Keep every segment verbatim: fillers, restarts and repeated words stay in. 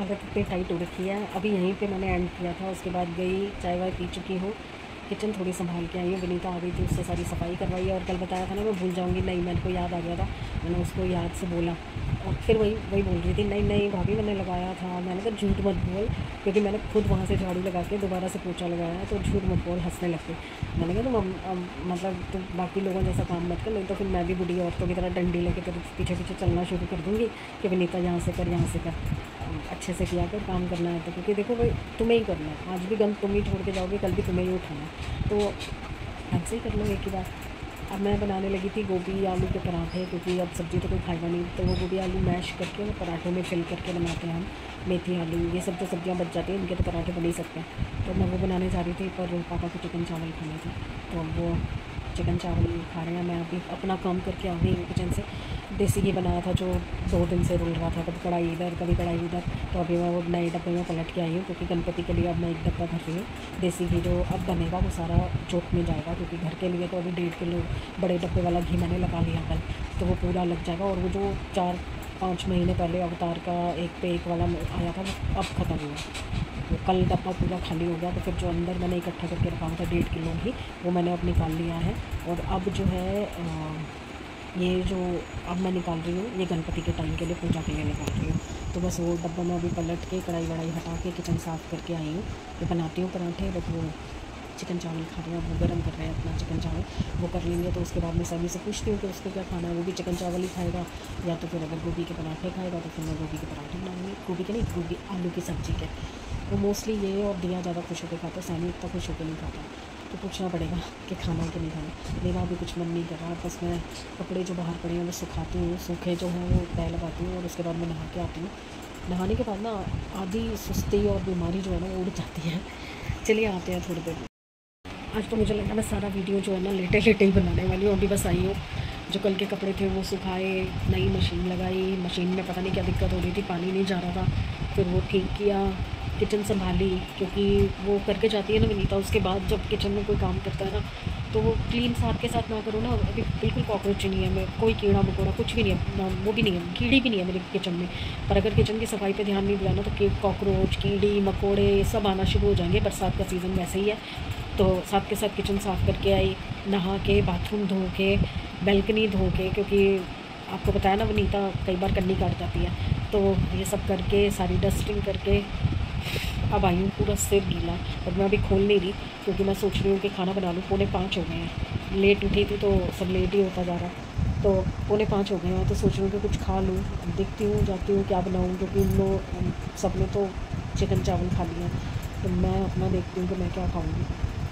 हालत इतनी टाइट हो रखी है। अभी यहीं पे मैंने एंड किया था, उसके बाद गई चाय वाय पी चुकी हूँ, किचन थोड़ी संभाल के आई हूँ। विनीता आ गई थी, उससे सारी सफाई करवाई है। और कल बताया था ना मैं भूल जाऊँगी, नहीं मेरे को याद आ गया था, मैंने उसको याद से बोला। और फिर वही वही बोल रही थी, नहीं नहीं भाभी मैंने लगाया था। मैंने कहा झूठ मत बोल, क्योंकि मैंने खुद वहाँ से झाड़ू लगा के दोबारा से पोछा लगाया, तो झूठ मत बोल। हंसने लगती। मैंने कहा तुम मतलब तुम बाकी लोगों जैसा काम मत कर, नहीं तो फिर मैं भी बुढ़ी औरतों की तरह डंडी लेके तेरे पीछे पीछे चलना शुरू कर दूँगी कि विनीता यहाँ से कर, यहाँ से कर, अच्छे से किया कर, काम करना है तो। क्योंकि देखो भाई तुम्हें ही करना है, आज भी गंद तुम ही छोड़ के जाओगे, कल भी तुम्हें ही उठाना है, तो ऐसे ही कर लो एक ही बार। अब मैं बनाने लगी थी गोभी आलू के पराठे, क्योंकि अब सब्ज़ी तो कोई खाएगा नहीं, तो वो गोभी आलू मैश करके वो पराठों में फिल करके बनाते हैं हम। मेथी आलू ये सब तो सब्जियां बच जाती हैं, इनके तो पराठे बन ही सकते हैं। तो मैं वो बनाने जा रही थी, पर पापा को चिकन चावल खाने थे, तो अब वो चिकन चावल खा रहे हैं। मैं अभी अपना काम करके आ गई हूँ किचन से। देसी घी बनाया था जो दो दिन से रुल रहा था, कभी कढ़ाई इधर कभी कढ़ाई इधर, तो अभी मैं वो नए डब्बे में पलट के आई हूँ, क्योंकि गणपति के लिए अब मैं एक डब्बा भर रही हूँ। देसी घी जो अब बनेगा वो सारा जोत में जाएगा, क्योंकि घर के लिए तो अभी डेढ़ किलो बड़े डब्बे वाला घी मैंने लगा लिया कल, तो वो पूरा लग जाएगा। और वो जो चार पाँच महीने पहले अवतार का एक पे एक वाला आया था वो अब ख़त्म हुआ, वो कल डब्बा पूरा खाली हो गया। तो फिर जो अंदर मैंने इकट्ठा करके रखा हुआ था डेढ़ किलो घी, वो मैंने अब निकाल लिया है। और अब जो है आ, ये जो अब मैं निकाल रही हूँ, ये गणपति के टाइम के लिए पूजा के लिए निकाल रही हूँ। तो बस वो डब्बा में अभी पलट के कढ़ाई वढ़ाई हटा के किचन साफ़ करके आई हूँ। ये बनाती हूँ पराठे, बट वो चिकन चावल खा रहे हैं, वो गर्म कर रहे हैं अपना चिकन चावल, वो कर लेंगे। तो उसके बाद मैं सभी से पूछती हूँ कि उसको क्या खाना है, वो भी चिकन चावल ही खाएगा, या तो फिर अगर गोभी के पराठे खाएगा तो फिर मैं गोभी के पराठे बनाऊँगी। गोभी के नहीं, गोभी आलू की सब्ज़ी के। वो मोस्टली ये और दिया ज़्यादा खुश होकर खाता है, सैनी इतना खुश होकर नहीं खाता, तो पूछना पड़ेगा कि खाना है कि नहीं खाना। मेरा अभी कुछ मन नहीं कर रहा, बस मैं कपड़े जो बाहर पड़े हैं वो सुखाती हूँ, सूखे जो हैं वो तय लगाती हूँ, और उसके बाद मैं नहा के आती हूँ। नहाने के बाद ना आधी सुस्ती और बीमारी जो है ना वो उड़ जाती है। चलिए आते हैं थोड़ी देर। आज तो मुझे लगा मैं सारा वीडियो जो है ना लेटे लेटे ही बनाने वाली हूँ। अभी बस आई हूँ, जो कल के कपड़े थे वो सुखाए, नई मशीन लगाई, मशीन में पता नहीं क्या दिक्कत हो रही थी, पानी नहीं जा रहा था, फिर वो ठीक किया, किचन संभाली, क्योंकि वो करके जाती है ना विनीता। उसके बाद जब किचन में कोई काम करता है ना, तो वो क्लीन साफ के साथ ना करो ना, अभी बिल्कुल कॉकरोच नहीं है, मैं कोई कीड़ा मकोड़ा कुछ भी नहीं है, वो भी नहीं है, कीड़ी भी नहीं है मेरे किचन में। पर अगर किचन की सफाई पे ध्यान नहीं दिया ना, तो कॉकरोच कीड़ी मकोड़े सब आना शुरू हो जाएंगे। बरसात का सीज़न वैसे ही है। तो साथ के साथ किचन साफ़ करके आई, नहा के, बाथरूम धो के, बैल्कनी धो के, क्योंकि आपको बताया ना विनीता कई बार कन्नी काट जाती है, तो ये सब करके सारी डस्टिंग करके अब आई हूँ। पूरा सिर गीला, और मैं अभी खोल नहीं रही, क्योंकि मैं सोच रही हूँ कि खाना बना लूँ। पौने पाँच हो गए हैं, लेट उठी थी तो सब लेट ही होता जा रहा, तो पौने पाँच हो गए हैं, तो सोच रही हूँ कि कुछ खा लूँ। देखती हूँ जाती हूँ क्या बनाऊँ, क्योंकि इन लोग सब ने तो चिकन चावल खा लिया, तो मैं अपना देखती हूँ कि मैं क्या खाऊँगी।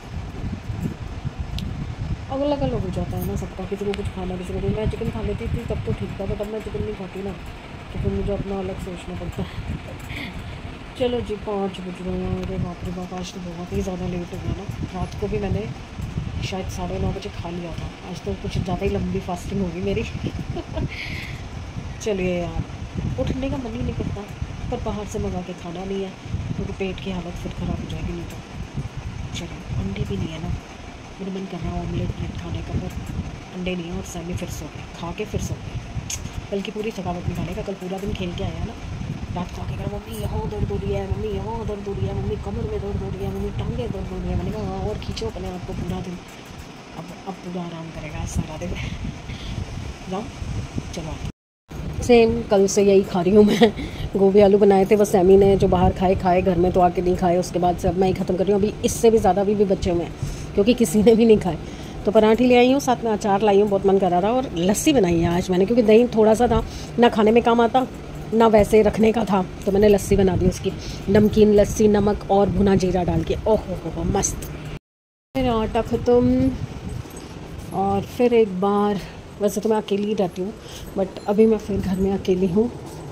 अलग अलग हो जाता है ना सबका, किसी को कुछ खाना, किसी को कुछ। मैं चिकन खा लेती थी तब तो ठीक था, बट अब मैं चिकन नहीं खाती ना, तो फिर मुझे अपना अलग सोचना पड़ता है। चलो जी, पाँच बज रहे हैं, अरे बाप रे बाप, आज तो बहुत ही ज़्यादा लेट हो गया ना। रात को भी मैंने शायद साढ़े नौ बजे खा लिया था, आज तो कुछ ज़्यादा ही लंबी फास्टिंग होगी मेरी। चलिए यार, उठने का मन ही नहीं करता, पर बाहर से मंगा के खाना नहीं है, क्योंकि पेट की हालत फिर ख़राब हो जाएगी नहीं तो। चलिए, अंडे भी नहीं है ना, मेरा मन कर रहा है ऑमलेट ब्रेड खाने का, पर अंडे नहीं है, और सैमी फिर सो गए, खा के फिर सो गए। कल की पूरी थकावट निकाले का, कल पूरा दिन खेल के आया ना, रात को आके कहा मम्मी यहाँ दर्द हो रही है, मम्मी यहाँ दर्द हो रही है, मम्मी कमर में दर्द हो रही है, मम्मी टांगे दर्द हो रही है। मैंने कहा और खींचो अपने आप को पूरा दिन, अब अब पूरा आराम करेगा सारा दिन। जाओ चलो, सेम कल से यही खा रही हूँ मैं। गोभी आलू बनाए थे, बस सैमी ने जो बाहर खाए खाए, घर में तो आके नहीं खाए। उसके बाद से अब मैं ही ख़त्म कर रही हूँ। अभी इससे भी ज़्यादा अभी भी बच्चे हुए हैं, क्योंकि किसी ने भी नहीं खाए। तो पराठी ले आई हूँ, साथ में अचार लाई हूँ, बहुत मन कर रहा था, और लस्सी बनाई है आज मैंने, क्योंकि दही थोड़ा सा था, ना खाने में काम आता ना वैसे रखने का था, तो मैंने लस्सी बना दी उसकी, नमकीन लस्सी, नमक और भुना जीरा डाल के। ओह हो हो मस्त। फिर आटा ख़त्म, और फिर एक बार, वैसे तो मैं अकेली ही रहती हूँ, बट अभी मैं फिर घर में अकेली हूँ।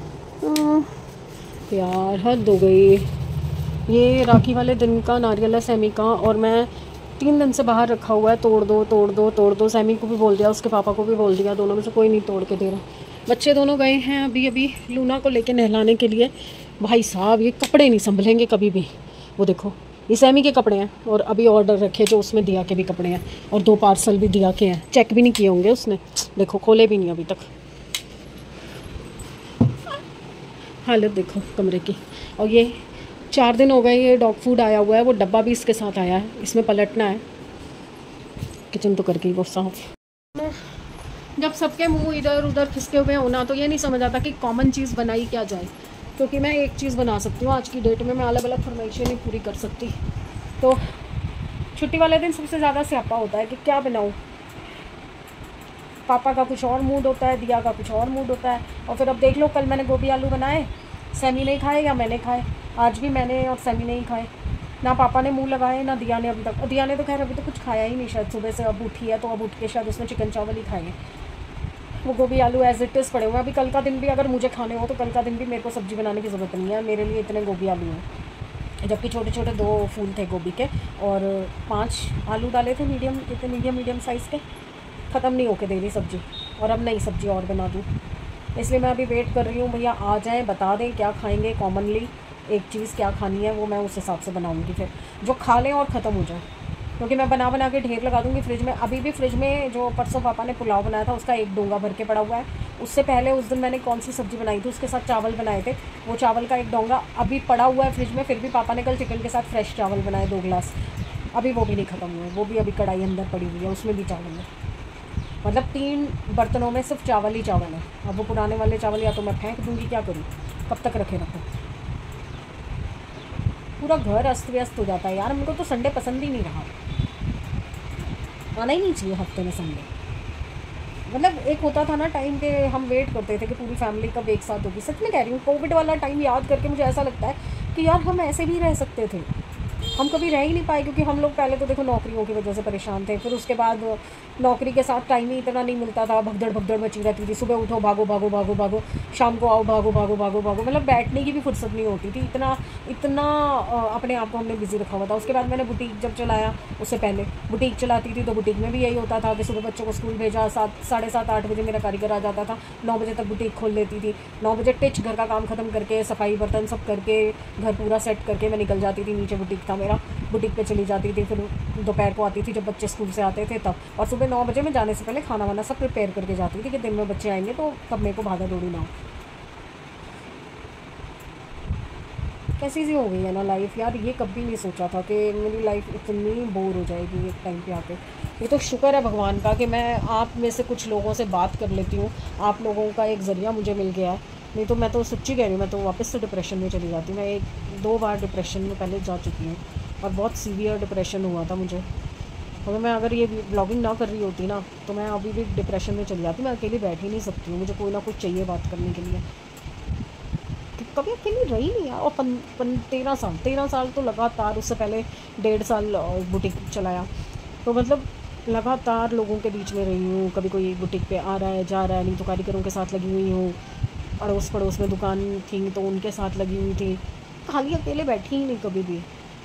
यार हद हो गई। ये राखी वाले दिन का नारियल है सैमी का, और मैं तीन दिन से बाहर रखा हुआ है। तोड़ दो तोड़ दो तोड़ दो, सैमी को भी बोल दिया, उसके पापा को भी बोल दिया, दोनों में से कोई नहीं तोड़ के दे रहा। बच्चे दोनों गए हैं अभी अभी लूना को लेके नहलाने के लिए। भाई साहब, ये कपड़े नहीं संभलेंगे कभी भी। वो देखो, ये सैमी के कपड़े हैं, और अभी ऑर्डर रखे जो उसमें दिया के भी कपड़े हैं, और दो पार्सल भी दिया के हैं, चेक भी नहीं किए होंगे उसने, देखो खोले भी नहीं अभी तक। हालत देखो कमरे की। और ये चार दिन हो गए ये डॉग फूड आया हुआ है, वो डब्बा भी इसके साथ आया है, इसमें पलटना है। किचन तो करके ही वो साफ। जब सबके मुंह इधर उधर खिसके हुए होना तो ये नहीं समझ आता कि कॉमन चीज़ बनाई क्या जाए, क्योंकि मैं एक चीज़ बना सकती हूँ आज की डेट में, मैं अलग अलग फरमाइशें नहीं पूरी कर सकती। तो छुट्टी वाले दिन सबसे ज़्यादा स्यापा होता है कि क्या बनाऊँ। पापा का कुछ और मूड होता है, दिया का कुछ और मूड होता है। और फिर अब देख लो, कल मैंने गोभी आलू बनाए, सैमी नहीं खाए या मैंने खाए। आज भी मैंने और सैमी नहीं खाए, ना पापा ने मुंह लगाए ना दिया ने अभी तक। दिया ने तो खैर अभी तो कुछ खाया ही नहीं, शायद सुबह से अब उठी है तो अब उठ के शायद उसने चिकन चावल ही खाए। वो गोभी आलू एज इट इज़ पड़े हुए हैं। अभी कल का दिन भी अगर मुझे खाने हो तो कल का दिन भी मेरे को सब्ज़ी बनाने की ज़रूरत नहीं है, मेरे लिए इतने गोभी आलू हैं। जबकि छोटे छोटे दो फूल थे गोभी के और पांच आलू डाले थे मीडियम, इतने मीडियम मीडियम साइज़ के। ख़त्म नहीं होके दे रही सब्ज़ी, और अब नई सब्ज़ी और बना दूँ। इसलिए मैं अभी वेट कर रही हूँ भैया आ जाएँ, बता दें क्या खाएँगे कॉमनली, एक चीज़ क्या खानी है वो मैं उस हिसाब से बनाऊँगी, फिर जो खा लें और ख़त्म हो जाए। क्योंकि मैं बना बना के ढेर लगा दूँगी फ्रिज में। अभी भी फ्रिज में जो परसों पापा ने पुलाव बनाया था उसका एक डोंगा भर के पड़ा हुआ है। उससे पहले उस दिन मैंने कौन सी सब्ज़ी बनाई थी उसके साथ चावल बनाए थे, वो चावल का एक डोंगा अभी पड़ा हुआ है फ्रिज में। फिर भी पापा ने कल चिकन के साथ फ्रेश चावल बनाए दो गिलास, अभी वो भी नहीं ख़त्म हुए, वो भी अभी कढ़ाई अंदर पड़ी हुई है, उसमें भी चावल है। मतलब तीन बर्तनों में सिर्फ चावल ही चावल है। अब वो पुराने वाले चावल या तो मैं फेंक दूँगी, क्या करूँ, कब तक रखे रखो। पूरा घर अस्त व्यस्त हो जाता है यार। मेरे को तो संडे पसंद ही नहीं रहा, आना ही नहीं चाहिए हफ्ते में संडे। मतलब एक होता था ना टाइम के हम वेट करते थे कि पूरी फैमिली कब एक साथ होगी। सच में कह रही हूँ, कोविड वाला टाइम याद करके मुझे ऐसा लगता है कि यार हम ऐसे भी रह सकते थे। हम कभी रह ही नहीं पाए, क्योंकि हम लोग पहले तो देखो नौकरियों की वजह से परेशान थे, फिर उसके बाद नौकरी के साथ टाइम ही इतना नहीं मिलता था, भगदड़ भगदड़ मची रहती थी। सुबह उठो भागो भागो भागो भागो, शाम को आओ भागो भागो भागो भागो, मतलब बैठने की भी फुर्सत नहीं होती थी। इतना इतना अपने आप को हमने बिजी रखा हुआ था। उसके बाद मैंने बुटीक जब चलाया, उससे पहले बुटीक चलाती थी तो बुटीक में भी यही होता था कि सुबह बच्चों को स्कूल भेजा, सात साढ़े सात आठ बजे मेरा कारीगर आ जाता था, नौ बजे तक बुटीक खोल लेती थी। नौ बजे टिच घर का काम ख़त्म करके सफाई बर्तन सब करके घर पूरा सेट करके मैं निकल जाती थी, नीचे बुटीक था मेरा, बुटीक पे चली जाती थी। फिर दोपहर को आती थी जब बच्चे स्कूल से आते थे तब, और सुबह नौ बजे में जाने से पहले खाना वाना सब प्रिपेयर करके जाती थी कि दिन में बच्चे आएंगे तो तब मेरे को भागा दौड़ी ना हो। कैसी सी हो गई है ना लाइफ यार। ये कभी नहीं सोचा था कि मेरी लाइफ इतनी बोर हो जाएगी एक टाइम पे आके। ये तो शुक्र है भगवान का कि मैं आप में से कुछ लोगों से बात कर लेती हूँ, आप लोगों का एक ज़रिया मुझे मिल गया है। नहीं तो मैं तो सच्ची कह रही हूँ, मैं तो वापस से डिप्रेशन में चली जाती। मैं एक दो बार डिप्रेशन में पहले जा चुकी हूँ और बहुत सीवियर डिप्रेशन हुआ था मुझे। अगर मैं अगर ये ब्लॉगिंग ना कर रही होती ना तो मैं अभी भी डिप्रेशन में चली जाती। मैं अकेली बैठ ही नहीं सकती हूँ, मुझे कोई ना कुछ चाहिए बात करने के लिए। कभी अकेली रही नहीं यार। और पन, पन तेरह साल तेरह साल तो लगातार, उससे पहले डेढ़ साल बुटीक चलाया, तो मतलब लगातार लोगों के बीच में रही हूँ। कभी कोई बुटीक पे आ रहा है जा रहा है, नहीं तो कारीगरों के साथ लगी हुई हूँ, अड़ोस पड़ोस में दुकान थी तो उनके साथ लगी हुई थी, खाली अकेले बैठी ही नहीं कभी भी।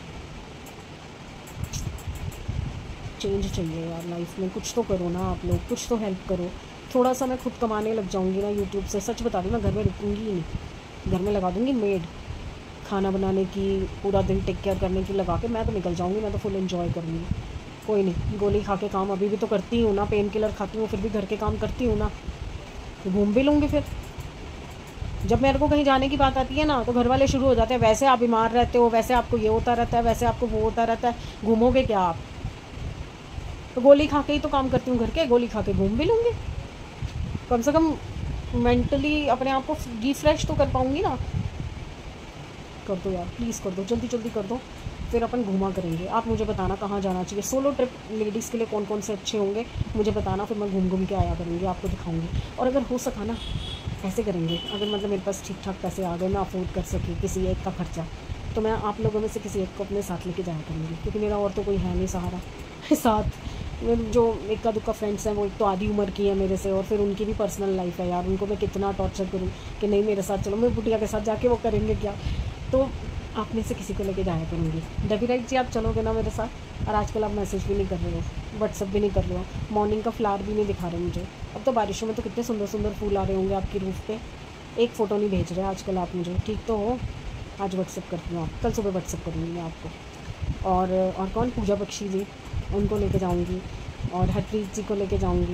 चेंज चाहिए यार लाइफ में, कुछ तो करो ना आप लोग, कुछ तो हेल्प करो। थोड़ा सा मैं खुद कमाने लग जाऊँगी ना यूट्यूब से, सच बता रही हूँ, मैं घर में रुकूँगी ही नहीं। घर में लगा दूँगी मेड, खाना बनाने की, पूरा दिन टेक केयर करने की लगा के मैं तो निकल जाऊँगी। मैं तो फुल एंजॉय करूँगी। कोई नहीं, गोली खा के काम अभी भी तो करती हूँ ना, पेन किलर खाती हूँ फिर भी घर के काम करती हूँ ना, तो घूम भी लूँगी। फिर जब मेरे को कहीं जाने की बात आती है ना तो घर वाले शुरू हो जाते हैं, वैसे आप बीमार रहते हो, वैसे आपको ये होता रहता है, वैसे आपको वो होता रहता है, घूमोगे क्या आप। तो गोली खा के ही तो काम करती हूँ घर के, गोली खा के घूम भी लूँगी। कम से कम मेंटली अपने आप को रिफ्रेश तो कर पाऊँगी ना। कर दो यार प्लीज़, कर दो, जल्दी जल्दी कर दो, फिर अपन घूमा करेंगे। आप मुझे बताना कहाँ जाना चाहिए। सोलो ट्रिप लेडीज़ के लिए कौन कौन से अच्छे होंगे मुझे बताना, फिर मैं घूम घूम के आया करूँगी, आपको दिखाऊँगी। और अगर हो सका ना ऐसे करेंगे, अगर मतलब मेरे पास ठीक ठाक पैसे आ गए, मैं अफोर्ड कर सकी किसी एक का खर्चा, तो मैं आप लोगों में से किसी एक को अपने साथ लेके जाया करूँगी, क्योंकि मेरा और तो कोई है नहीं सहारा साथ। जो इक्का दुक्का फ्रेंड्स हैं वो एक तो आधी उम्र की है मेरे से, और फिर उनकी भी पर्सनल लाइफ है यार, उनको मैं कितना टॉर्चर करूँ कि नहीं मेरे साथ चलो। मैं बुटिया के साथ जाके वो करेंगे क्या, तो आप में से किसी को लेके जाया करूँगी। डबी राइट जी आप चलोगे ना मेरे साथ। और आजकल आप मैसेज भी नहीं कर रहे हो, व्हाट्सअप भी नहीं कर रहे हो, मॉर्निंग का फ्लावर भी नहीं दिखा रहे मुझे। अब तो बारिशों में तो कितने सुंदर सुंदर फूल आ रहे होंगे आपकी रूफ पे, एक फ़ोटो नहीं भेज रहे आजकल आप मुझे। ठीक तो हो, आज व्हाट्सअप करती हूँ, आप कल सुबह व्हाट्सअप करूँगी मैं आपको। और और कौन, पूजा बख्शी जी, उनको लेके जाऊँगी, और हरप्रीत जी को लेके जाऊँगी,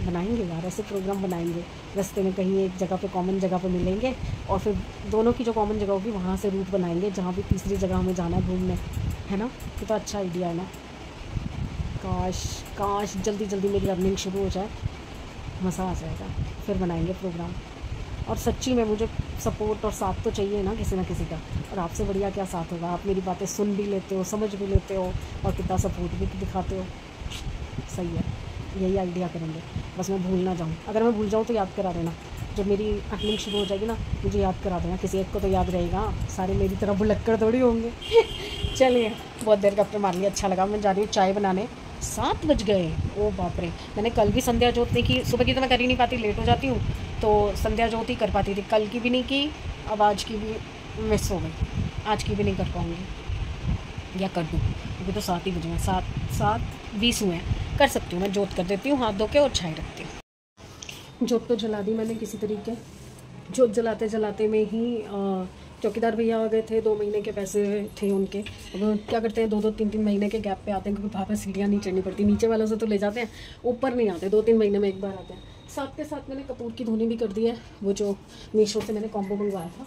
बनाएंगे यार, ऐसे प्रोग्राम बनाएंगे। रास्ते में कहीं एक जगह पे कॉमन जगह पे मिलेंगे और फिर दोनों की जो कॉमन जगह होगी वहाँ से रूट बनाएंगे जहाँ भी तीसरी जगह हमें जाना है घूमने, है ना। ये तो अच्छा आइडिया है ना। काश काश जल्दी जल्दी मेरी अर्निंग शुरू हो जाए, मज़ा आ जाएगा। फिर बनाएंगे प्रोग्राम। और सच्ची में मुझे सपोर्ट और साथ तो चाहिए ना किसी ना किसी का, और आपसे बढ़िया क्या साथ होगा। आप मेरी बातें सुन भी लेते हो, समझ भी लेते हो और कितना सपोर्ट भी दिखाते हो। सही है, यही आइडिया करेंगे। बस मैं भूल ना जाऊँ, अगर मैं भूल जाऊँ तो याद करा देना। जब मेरी अर्निंग शुरू हो जाएगी ना मुझे याद करा देना, किसी एक को तो याद रहेगा, सारे मेरी तरह भुलक्कड़ थोड़ी होंगे। चलिए, बहुत देर का अपने मार लिया, अच्छा लगा। मैं जा रही हूँ चाय बनाने। सात बज गए, ओ बाप रे। मैंने कल भी संध्या ज्योति की, सुबह की तो मैं कर ही नहीं पाती, लेट हो जाती हूँ, तो संध्या ज्योति कर पाती थी। कल की भी नहीं की, अब आज की भी मिस हो गई। आज की भी नहीं कर पाऊँगी, या कर दूँ। अभी तो सात ही बजे हैं, सात सात बीस हुए हैं। कर सकती हूँ मैं, जोत कर देती हूँ हाथ धो के और चाय रखती हूँ। जोत तो जला दी मैंने किसी तरीके। जोत जलाते जलाते में ही आ, चौकीदार भैया आ गए थे। दो महीने के पैसे थे उनके। अब क्या करते हैं, दो दो तीन तीन महीने के गैप पे आते हैं, क्योंकि वहाँ पर सीढ़ियाँ नहीं चढ़नी पड़ती। नीचे वालों से तो ले जाते हैं, ऊपर नहीं आते, दो तीन महीने में एक बार आते हैं। साथ के साथ मैंने कपूर की धुनी भी कर दी है, वो जो मीशो से मैंने कॉम्बो मंगवाया था।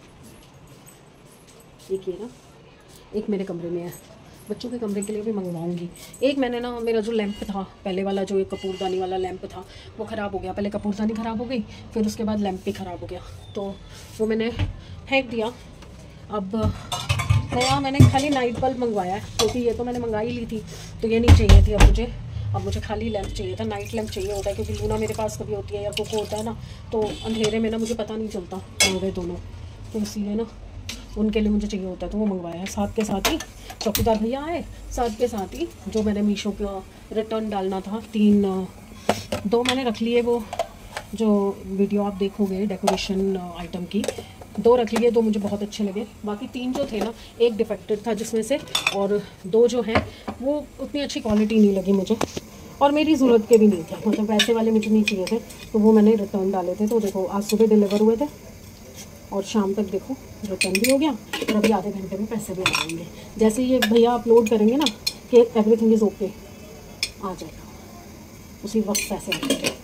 एक ये ना, एक मेरे कमरे में है, बच्चों के कमरे के लिए भी मंगवाऊंगी। एक मैंने ना, मेरा जो लैंप था पहले वाला, जो एक कपूरदानी वाला लैंप था, वो ख़राब हो गया। पहले कपूरदानी ख़राब हो गई, फिर उसके बाद लैंप भी ख़राब हो गया, तो वो मैंने फेंक दिया। अब नया मैंने खाली नाइट बल्ब मंगवाया है, क्योंकि ये तो मैंने मंगा ही ली थी, तो ये नहीं चाहिए थी अब मुझे। अब मुझे खाली लैंप चाहिए था, नाइट लैंप चाहिए होता है, क्योंकि लूना मेरे पास कभी होती है या कोको होता है ना, तो अंधेरे में ना मुझे पता नहीं चलता हो गए दोनों, तो इसीलिए ना उनके लिए मुझे चाहिए होता है, तो वो मंगवाया है। साथ के साथ ही चौकीदार भैया आए, साथ के साथ ही जो मैंने मीशो का रिटर्न डालना था, तीन दो मैंने रख लिए, वो जो वीडियो आप देखोगे डेकोरेशन आइटम की, दो रख लिए, दो मुझे बहुत अच्छे लगे। बाकी तीन जो थे ना, एक डिफेक्टेड था जिसमें से, और दो जो हैं वो उतनी अच्छी क्वालिटी नहीं लगी मुझे, और मेरी ज़रूरत के भी नहीं थे, मतलब वैसे वाले मुझे नहीं चाहिए थे, तो वो मैंने रिटर्न डाले थे। तो देखो आज सुबह डिलीवर हुए थे और शाम तक देखो रिटर्न भी हो गया, और अभी आधे घंटे में पैसे भी आ जाएंगे। जैसे ये भैया अपलोड करेंगे ना कि एवरीथिंग इज़ ओके, आ जाएगा, उसी वक्त पैसे आ जाएंगे।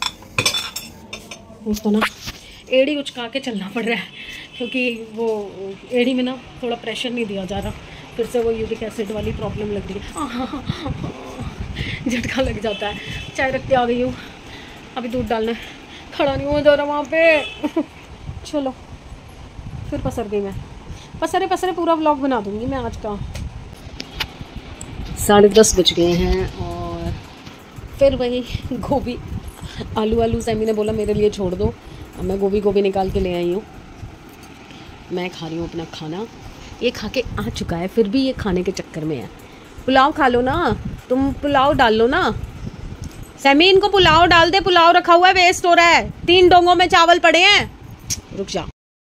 तो ना एड़ी उचका के चलना पड़ रहा है, क्योंकि वो एड़ी में ना थोड़ा प्रेशर नहीं दिया जा रहा, फिर से वो यूरिक एसिड वाली प्रॉब्लम लग रही है, झटका लग जाता है। चाय रख के आ गई हूँ, अभी दूध डालना है, खड़ा नहीं हो जा रहा वहाँ पे। चलो फिर पसर गई मैं, पसरे पसरे पूरा व्लॉग बना दूँगी मैं आज का। साढ़े दस बज गए हैं और फिर वही गोभी आलू आलू सैमी ने बोला मेरे लिए छोड़ दो, अब मैं गोभी गोभी निकाल के ले आई हूँ। मैं खा रही हूँ अपना खाना, ये खा के आ चुका है, फिर भी ये खाने के चक्कर में है। पुलाव खा लो ना, तुम पुलाव डाल लो ना सैमी, इनको पुलाव डाल दे, पुलाव रखा हुआ है, वेस्ट हो रहा है, तीन डोंगों में चावल पड़े हैं, रुक जा।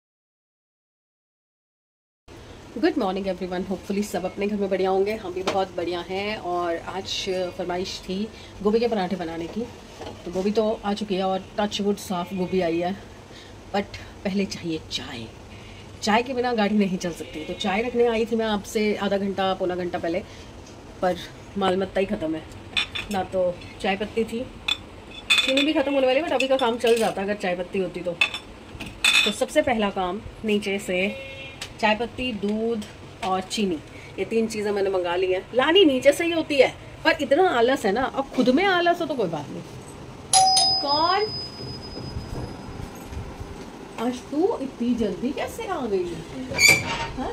गुड मॉर्निंग एवरीवन, होपफुली सब अपने घर में बढ़िया होंगे, हम भी बहुत बढ़िया हैं। और आज फरमाइश थी गोभी के पराठे बनाने की, तो गोभी तो आ चुकी है और टच वुड साफ गोभी आई है, बट पहले चाहिए चाय। चाय के बिना गाड़ी नहीं चल सकती, तो चाय रखने आई थी मैं आपसे आधा घंटा पौना घंटा पहले, पर माल मत्ता ही ख़त्म है ना, तो चाय पत्ती थी, चीनी भी ख़त्म होने वाली, बट अभी का काम चल जाता अगर चाय पत्ती होती तो। तो सबसे पहला काम नीचे से चाय पत्ती, दूध और चीनी, ये तीन चीज़ें मैंने मंगा ली हैं। लानी नीचे से ही होती है, पर इतना आलस है ना, अब खुद में आलस हो तो कोई बात नहीं। कौन आज तू इतनी जल्दी कैसे आ गई? हाँ?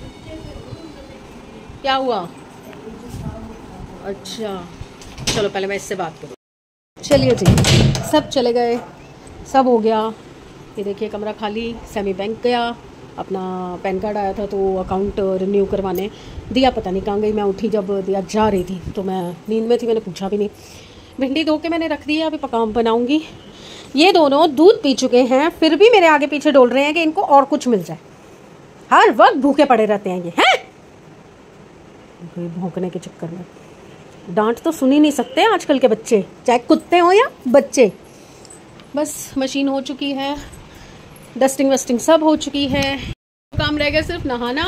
क्या हुआ? अच्छा चलो पहले मैं इससे बात करूँ। चलिए जी, सब चले गए, सब हो गया। ये देखिए कमरा खाली, सेमी बैंक गया, अपना पैन कार्ड आया था तो अकाउंट रिन्यू करवाने, दिया पता नहीं कहाँ गई। मैं उठी जब दिया जा रही थी, तो मैं नींद में थी, मैंने पूछा भी नहीं। भिंडी धो के मैंने रख दी है, अभी पकाम बनाऊंगी। ये दोनों दूध पी चुके हैं, फिर भी मेरे आगे पीछे डोल रहे हैं कि इनको और कुछ मिल जाए, हर वक्त भूखे पड़े रहते हैं ये, हैं भौंकने के चक्कर में। डांट तो सुन ही नहीं सकते आजकल के बच्चे, चाहे कुत्ते हो या बच्चे। बस मशीन हो चुकी है, डस्टिंग वस्टिंग सब हो चुकी है, काम रह गया सिर्फ नहाना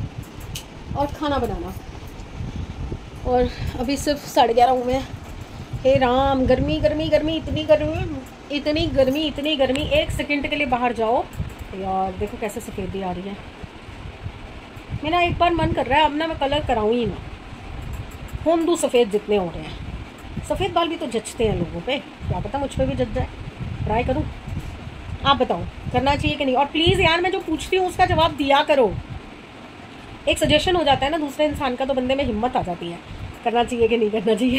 और खाना बनाना। और अभी सिर्फ साढ़े ग्यारह हुए हैं, हे राम, गर्मी गर्मी गर्मी, इतनी गर्मी इतनी गर्मी इतनी गर्मी, एक सेकंड के लिए बाहर जाओ यार, देखो कैसे सफ़ेदी आ रही है। मेरा एक बार मन कर रहा है अब ना मैं कलर कराऊँ ही ना, होम दूँ सफ़ेद जितने हो रहे हैं। सफ़ेद बाल भी तो जचते हैं लोगों पे, क्या पता मुझ पर भी जच जाए, ट्राई करूँ। आप बताओ करना चाहिए कि नहीं? और प्लीज़ यार मैं जो पूछती हूँ उसका जवाब दिया करो, एक सजेशन हो जाता है ना दूसरे इंसान का, तो बंदे में हिम्मत आ जाती है, करना चाहिए कि नहीं करना चाहिए।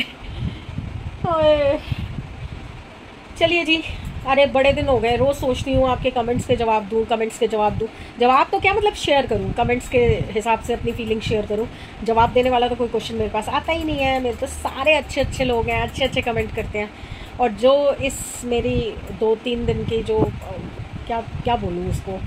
चलिए जी, अरे बड़े दिन हो गए, रोज़ सोचती हूँ आपके कमेंट्स के जवाब दूँ, कमेंट्स के जवाब दूँ, जवाब तो क्या मतलब शेयर करूँ, कमेंट्स के हिसाब से अपनी फीलिंग शेयर करूँ। जवाब देने वाला तो कोई क्वेश्चन मेरे पास आता ही नहीं है। मेरे तो सारे अच्छे अच्छे लोग हैं, अच्छे अच्छे कमेंट करते हैं। और जो इस मेरी दो तीन दिन की जो क्या क्या बोलूँ उसको,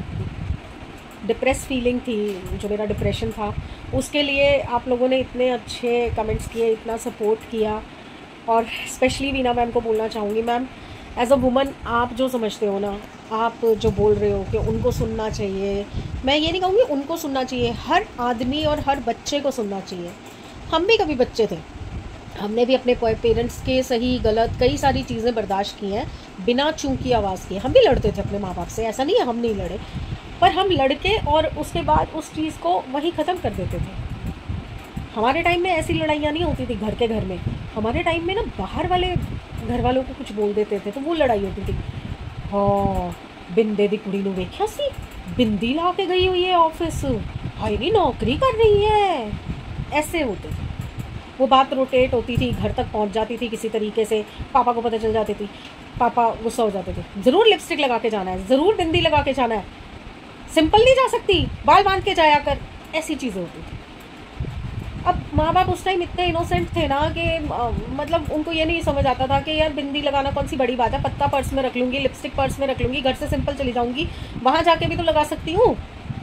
डिप्रेस फीलिंग थी, जो मेरा डिप्रेशन था, उसके लिए आप लोगों ने इतने अच्छे कमेंट्स किए, इतना सपोर्ट किया। और स्पेशली वीना मैम को बोलना चाहूँगी, मैम एज अ वुमन आप जो समझते हो ना, आप जो बोल रहे हो कि उनको सुनना चाहिए, मैं ये नहीं कहूँगी उनको सुनना चाहिए, हर आदमी और हर बच्चे को सुनना चाहिए। हम भी कभी बच्चे थे, हमने भी अपने पेरेंट्स के सही गलत कई सारी चीज़ें बर्दाश्त की हैं बिना चूं की आवाज़ किए। हम भी लड़ते थे अपने माँ बाप से, ऐसा नहीं है हम नहीं लड़े, पर हम लड़के और उसके बाद उस चीज़ को वहीं ख़त्म कर देते थे। हमारे टाइम में ऐसी लड़ाइयाँ नहीं होती थी घर के घर में, हमारे टाइम में ना बाहर वाले घर वालों को कुछ बोल देते थे तो वो लड़ाई होती थी। हाँ, बिंदे दी कुड़ी नूं वेख्या सी, बिंदी ला के गई हुई है ऑफिस, हाय नी नौकरी कर रही है, ऐसे होते थे। वो बात रोटेट होती थी, घर तक पहुंच जाती थी किसी तरीके से, पापा को पता चल जाती थी, पापा गुस्सा हो जाते थे, ज़रूर लिपस्टिक लगा के जाना है, ज़रूर बिंदी लगा के जाना है, सिंपल नहीं जा सकती, बाल बांध के जाया कर, ऐसी चीज़ें होती थी। अब माँ बाप उस टाइम इतने इनोसेंट थे ना कि मतलब उनको ये नहीं समझ आता था कि यार बिंदी लगाना कौन सी बड़ी बात है, पत्ता पर्स में रख लूँगी, लिपस्टिक पर्स में रख लूँगी, घर से सिंपल चली जाऊँगी, वहाँ जाके भी तो लगा सकती हूँ।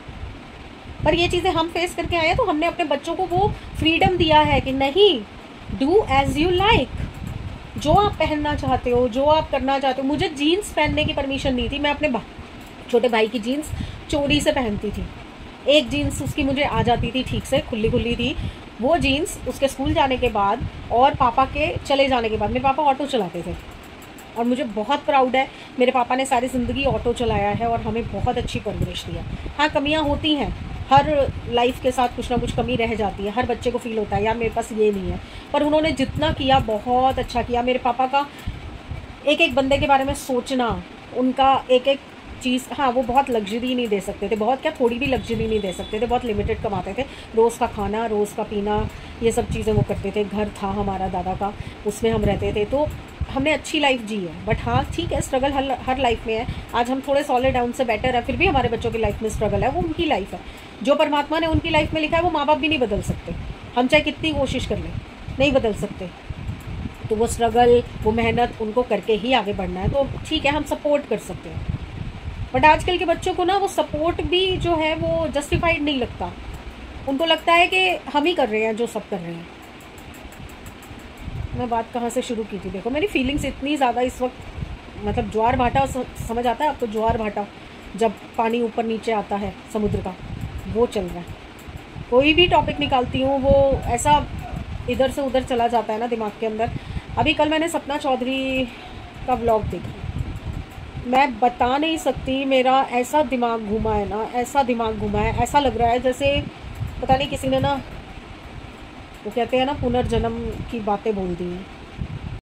पर ये चीज़ें हम फेस करके आए, तो हमने अपने बच्चों को वो फ्रीडम दिया है कि नहीं, डू एज यू लाइक, जो आप पहनना चाहते हो, जो आप करना चाहते हो। मुझे जीन्स पहनने की परमिशन नहीं थी, मैं अपने छोटे भाई की जीन्स चोरी से पहनती थी। एक जीन्स उसकी मुझे आ जाती थी ठीक से, खुली खुली थी, वो जीन्स उसके स्कूल जाने के बाद और पापा के चले जाने के बाद, मेरे पापा ऑटो चलाते थे और मुझे बहुत प्राउड है, मेरे पापा ने सारी ज़िंदगी ऑटो चलाया है और हमें बहुत अच्छी परवरिश दिया। हाँ, कमियाँ होती हैं, हर लाइफ के साथ कुछ ना कुछ कमी रह जाती है, हर बच्चे को फील होता है यार मेरे पास ये नहीं है, पर उन्होंने जितना किया बहुत अच्छा किया। मेरे पापा का एक एक बंदे के बारे में सोचना, उनका एक एक चीज़, हाँ वो बहुत लग्जरी नहीं दे सकते थे, बहुत क्या थोड़ी भी लग्जरी नहीं दे सकते थे, बहुत लिमिटेड कमाते थे, रोज़ का खाना, रोज़ का पीना, ये सब चीज़ें वो करते थे। घर था हमारा दादा का, उसमें हम रहते थे, तो हमने अच्छी लाइफ जी है। बट हाँ ठीक है, स्ट्रगल हर हर लाइफ में है। आज हम थोड़े सॉलिड डाउन से बेटर है, फिर भी हमारे बच्चों की लाइफ में स्ट्रगल है, वो उनकी लाइफ है। जो परमात्मा ने उनकी लाइफ में लिखा है वो माँ बाप भी नहीं बदल सकते, हम चाहे कितनी कोशिश कर लें नहीं बदल सकते। तो वो स्ट्रगल, वो मेहनत उनको करके ही आगे बढ़ना है, तो ठीक है हम सपोर्ट कर सकते हैं। बट आजकल के बच्चों को ना वो सपोर्ट भी जो है वो जस्टिफाइड नहीं लगता, उनको लगता है कि हम ही कर रहे हैं जो सब कर रहे हैं। मैं बात कहाँ से शुरू की थी, देखो मेरी फीलिंग्स इतनी ज़्यादा इस वक्त, मतलब ज्वार भाटा समझ आता है आपको, ज्वार भाटा जब पानी ऊपर नीचे आता है समुद्र का, वो चल रहा है। कोई भी टॉपिक निकालती हूँ वो ऐसा इधर से उधर चला जाता है ना दिमाग के अंदर। अभी कल मैंने सपना चौधरी का व्लॉग देखा, मैं बता नहीं सकती, मेरा ऐसा दिमाग घुमा है ना, ऐसा दिमाग घुमा है, ऐसा लग रहा है जैसे पता नहीं किसी ने ना, वो कहते हैं ना पुनर्जन्म की बातें बोल दी हैं।